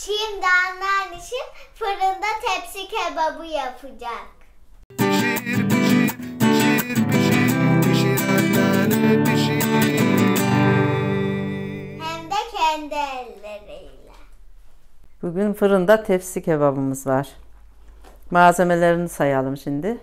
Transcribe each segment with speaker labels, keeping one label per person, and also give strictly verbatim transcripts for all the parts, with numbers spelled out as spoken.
Speaker 1: Şimdi anneannişim fırında tepsi kebabı yapacak.
Speaker 2: Pişir, pişir, pişir, pişir, pişir anneanne pişir.
Speaker 1: Hem de kendi elleriyle.
Speaker 3: Bugün fırında tepsi kebabımız var. Malzemelerini sayalım şimdi.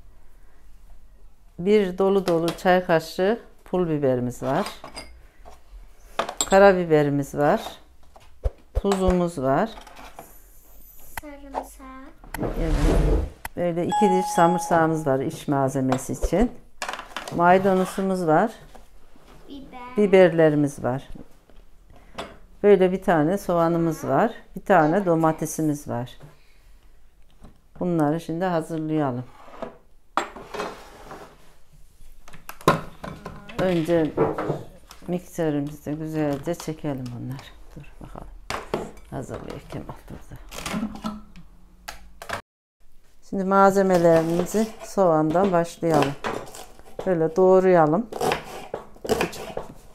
Speaker 3: Bir dolu dolu çay kaşığı pul biberimiz var. Karabiberimiz var. Tuzumuz var.
Speaker 1: Sarımsak.
Speaker 3: Evet. Böyle iki diş samırsağımız var iç malzemesi için. Maydanozumuz var.
Speaker 1: Biber.
Speaker 3: Biberlerimiz var. Böyle bir tane soğanımız var. Bir tane domatesimiz var. Bunları şimdi hazırlayalım. Önce mikserimizde güzelce çekelim bunları. Dur bakalım. Hazırlıyor Kemal burada. Şimdi malzemelerimizi soğandan başlayalım. Böyle doğrayalım. Küçük.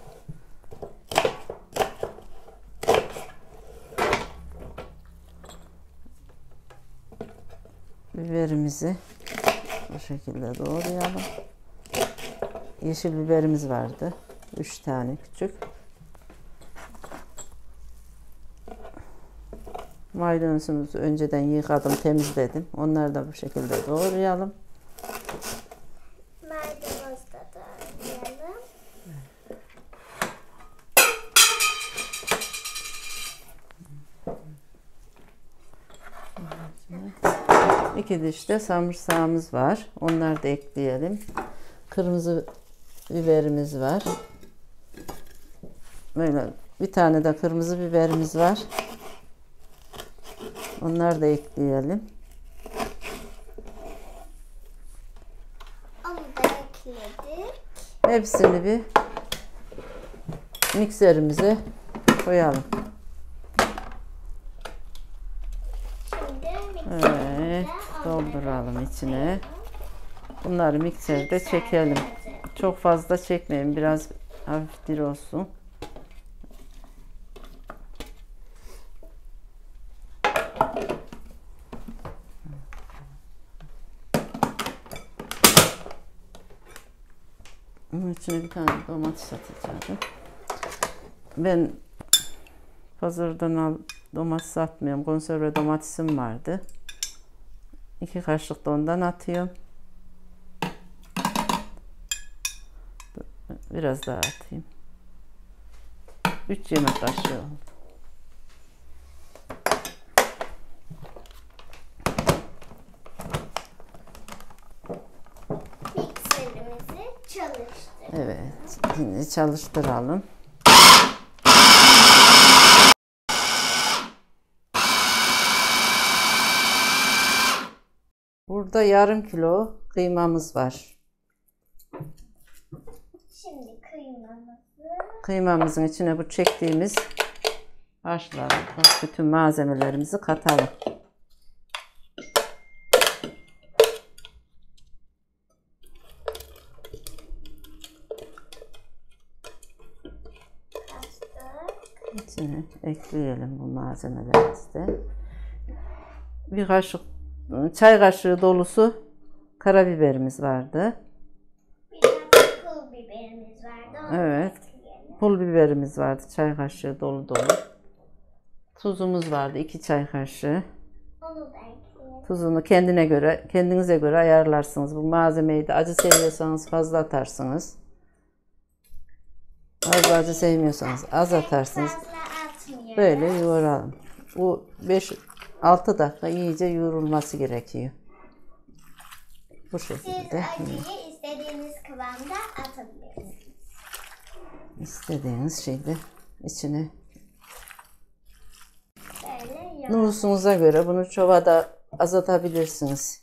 Speaker 3: Biberimizi bu şekilde doğrayalım. Yeşil biberimiz vardı. Üç tane küçük. Maydanozumuzu önceden yıkadım, temizledim. Onları da bu şekilde doğrayalım.
Speaker 1: Maydanoz da doğrayalım.
Speaker 3: İki diş de samırsağımız var. Onları da ekleyelim. Kırmızı biberimiz var. Böyle bir tane de kırmızı biberimiz var. Onları da ekleyelim.
Speaker 1: Onu da ekledik.
Speaker 3: Hepsini bir mikserimize koyalım.
Speaker 1: Şimdi
Speaker 3: Evet, dolduralım içine. Bunları mikserde çekelim. Çok fazla çekmeyin, biraz hafif diri olsun. Bunun içine bir tane domates atacağım. Ben pazardan al domates atmıyorum. Konserve domatesim vardı. İki kaşık da ondan atıyorum. Biraz daha atayım. Üç yemek kaşığı oldu.
Speaker 1: mikserimizi çalıştırdık.
Speaker 3: Evet, şimdi çalıştıralım. Burada yarım kilo kıymamız var.
Speaker 1: Şimdi kıymamızı
Speaker 3: Kıymamızın içine bu çektiğimiz haşları, bütün malzemelerimizi katalım.
Speaker 1: kattık.
Speaker 3: İçine ekleyelim bu malzemelerimizi de. Bir kaşık, çay kaşığı dolusu karabiberimiz vardı.
Speaker 1: Bir tane pul biberimiz vardı. Onu
Speaker 3: Evet.
Speaker 1: ekleyelim.
Speaker 3: Pul biberimiz vardı, çay kaşığı dolu dolu. Tuzumuz vardı, iki çay kaşığı.
Speaker 1: Onu da ekleyelim.
Speaker 3: Tuzunu kendine göre, kendinize göre ayarlarsınız. Bu malzemeyi de acı seviyorsanız fazla atarsınız. Az acı sevmiyorsanız az atarsınız.
Speaker 1: Fazla atmıyoruz.
Speaker 3: Böyle yoğuralım. Bu beş altı dakika iyice yoğrulması gerekiyor. Bu
Speaker 1: Siz
Speaker 3: şekilde.
Speaker 1: acıyı istediğiniz kıvamda atabilirsiniz.
Speaker 3: İstediğiniz şeyde içine.
Speaker 1: Böyle yoğuralım.
Speaker 3: Nüfusunuza göre bunu çobada azaltabilirsiniz.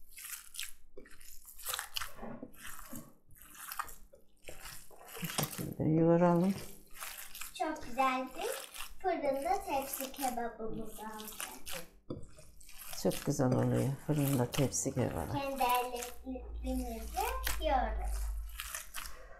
Speaker 3: Bu şekilde yoğuralım.
Speaker 1: Çok güzel bir fırında tepsi kebabımız olacak.
Speaker 3: Çok güzel oluyor fırında tepsi kebabı.
Speaker 1: Kendi ellerimizle yoğururuz.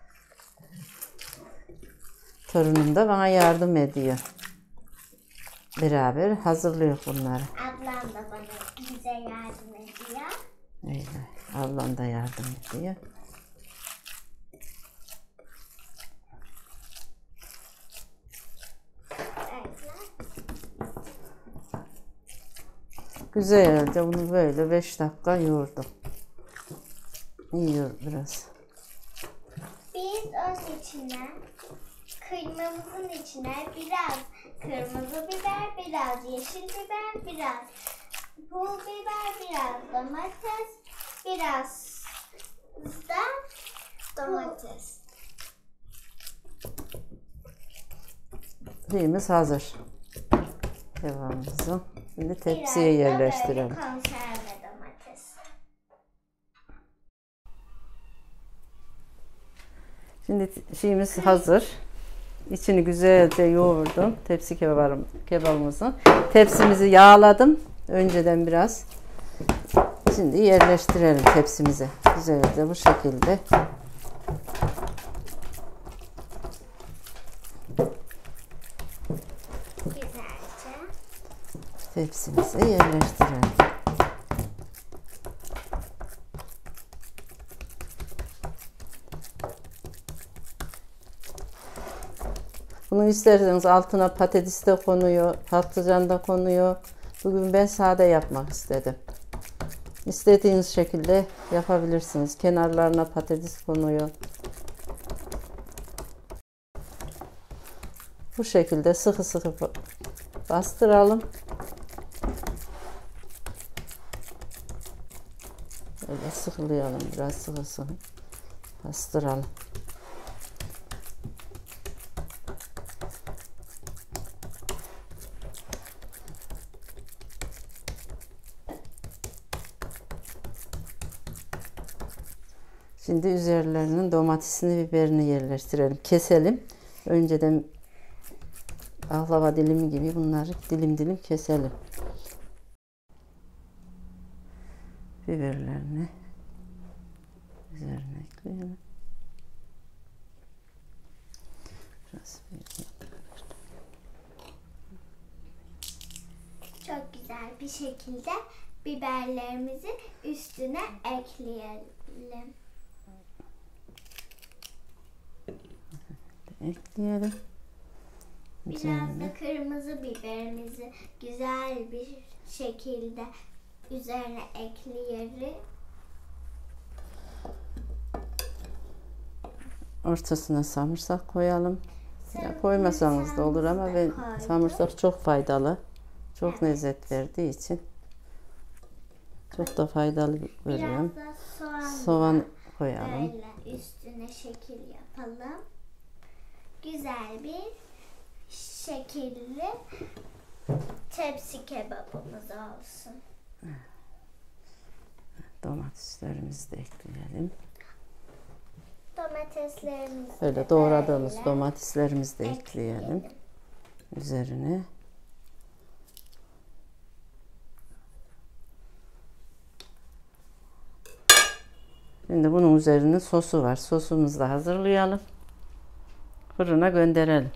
Speaker 3: Torunum da bana yardım ediyor. beraber hazırlıyor bunları.
Speaker 1: Ablam da bana bize yardım ediyor.
Speaker 3: Öyle. Ablam da yardım ediyor.
Speaker 1: Öyle.
Speaker 3: Güzelce bunu böyle beş dakika yoğurdum. Yiyor biraz.
Speaker 1: Biz onun içine, kıymamızın içine biraz kırmızı biber, biraz yeşil biber, biraz pul biber, biraz domates, biraz da domates.
Speaker 3: Şeyimiz hazır. Kebabımızı. Şimdi tepsiye
Speaker 1: Biraz da
Speaker 3: yerleştirelim.
Speaker 1: böyle konserve domates.
Speaker 3: Şimdi şeyimiz hazır. İçini güzelce yoğurdum. Tepsi kebabım, kebabımızı. Tepsimizi yağladım. Önceden biraz. Şimdi yerleştirelim tepsimize. Güzelce bu şekilde.
Speaker 1: Güzelce.
Speaker 3: Tepsimize yerleştirelim. Bunu isterseniz altına patates de konuyor, patlıcan da konuyor. Bugün ben sade yapmak istedim. İstediğiniz şekilde yapabilirsiniz. Kenarlarına patates konuyor. Bu şekilde sıkı sıkı bastıralım. Böyle sıkılayalım, biraz sıkı sıkı bastıralım. Şimdi üzerlerinin domatesini, biberini yerleştirelim. Keselim. Önceden baklava dilimi gibi bunları dilim dilim keselim. Biberlerini üzerine ekleyelim. Biraz
Speaker 1: Çok güzel bir şekilde biberlerimizi üstüne ekleyelim.
Speaker 3: ekleyelim.
Speaker 1: Biraz da kırmızı biberimizi güzel bir şekilde üzerine ekleyelim.
Speaker 3: Ortasına sarımsak koyalım.
Speaker 1: Sen-
Speaker 3: Ya koymasanız da olur ama ben
Speaker 1: koydum.
Speaker 3: sarımsak çok faydalı. Çok
Speaker 1: Evet.
Speaker 3: lezzet verdiği için çok da faydalı görüyorum.
Speaker 1: Biraz da soğan,
Speaker 3: Soğan koyalım.
Speaker 1: böyle üstüne şekil yapalım. Güzel bir şekilli tepsi kebabımız olsun.
Speaker 3: Domateslerimizi de ekleyelim.
Speaker 1: Domateslerimizi
Speaker 3: Böyle
Speaker 1: de
Speaker 3: doğradığımız
Speaker 1: böyle
Speaker 3: domateslerimizi de ekleyelim
Speaker 1: ekleyelim.
Speaker 3: üzerine. Şimdi bunun üzerine sosu var. Sosumuzu da hazırlayalım. Fırına gönderelim.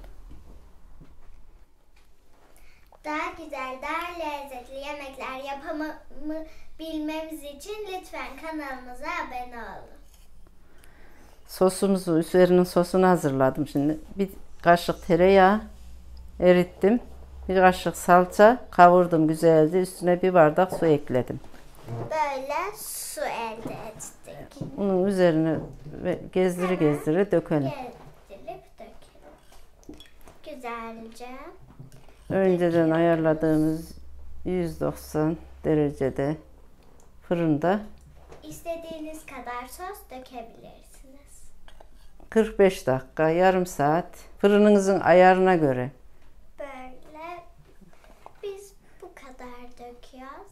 Speaker 1: Daha güzel, daha lezzetli yemekler yapımı bilmemiz için lütfen kanalımıza abone olun.
Speaker 3: Sosumuzu, üzerinin sosunu hazırladım şimdi. Bir kaşık tereyağı erittim. Bir kaşık salça kavurdum güzelce. Üstüne bir bardak su ekledim.
Speaker 1: Böyle su elde ettik.
Speaker 3: Bunun üzerine ve gezdire gezdire dökelim.
Speaker 1: Gezdirip dökelim. Güzelce.
Speaker 3: Önceden ayarladığımız yüz doksan derecede fırında
Speaker 1: İstediğiniz kadar sos dökebilirsiniz.
Speaker 3: kırk beş dakika, yarım saat fırınınızın ayarına göre.
Speaker 1: Böyle biz bu kadar döküyoruz.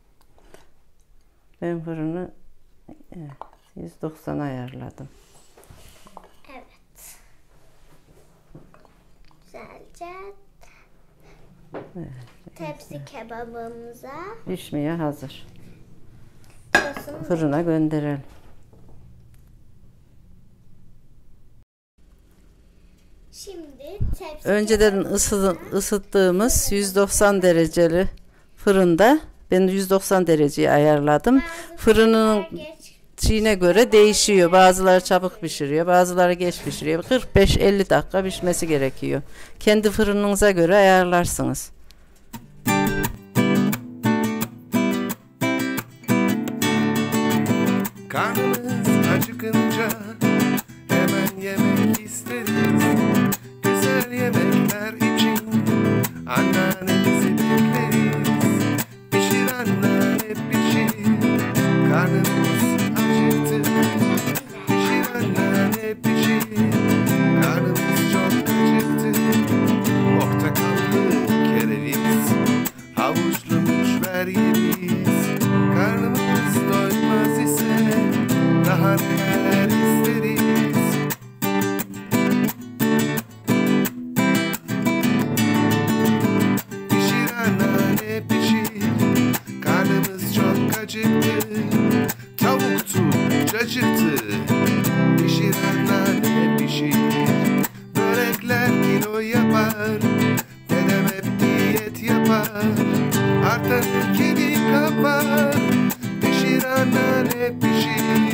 Speaker 3: Ben fırını evet, yüz doksan ayarladım.
Speaker 1: Evet. Güzelce tepsi kebabımıza
Speaker 3: Pişmeye hazır.
Speaker 1: sosunu
Speaker 3: Fırına gönderelim.
Speaker 1: şimdi Tepsi
Speaker 3: önceden ısı, ısıttığımız yüz doksan dereceli fırında ben yüz doksan dereceyi ayarladım.
Speaker 1: Bazı
Speaker 3: Fırının
Speaker 1: fırınlar geç
Speaker 3: şeyine göre değişiyor. Bazıları çabuk pişiriyor, bazıları geç pişiriyor. kırk beş elli dakika pişmesi gerekiyor. Kendi fırınınıza göre ayarlarsınız.
Speaker 2: Karnımız acıkınca hemen yemek isteriz. Güzel yemekler için anneannemizi bekleriz. Pişir anneanne pişir, karnımız acıktı. Pişir anneanne pişir, karnımız çok acıktı. Portakallı kereviz, havuçlu mücver yeriz. Karnımız doymaz ise daha neler isteriz. Pişir anneanne pişir, karnımız çok acıktı. Tavuktu, cacıktı. Pişir anneanne pişir, börekler kilo yapar. Dedem hep diyet yapar, artanı kedi kapar. Pişir anneanne pişir,